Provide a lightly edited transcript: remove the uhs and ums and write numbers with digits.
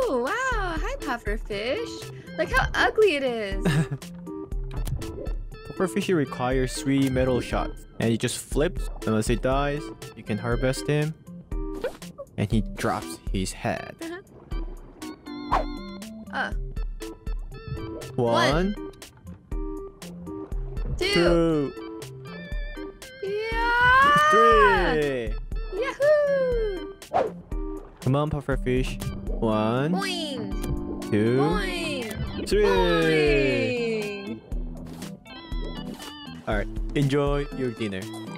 Oh, wow. Hi, pufferfish. Look how ugly it is. Pufferfish requires 3 metal shots. And he just flips. Unless he dies, you can harvest him. And he drops his head. One. 2. Yeah! 3. Yahoo! Come on, pufferfish. 1, Boing! 2, Boing! 3. Boing! Alright, enjoy your dinner.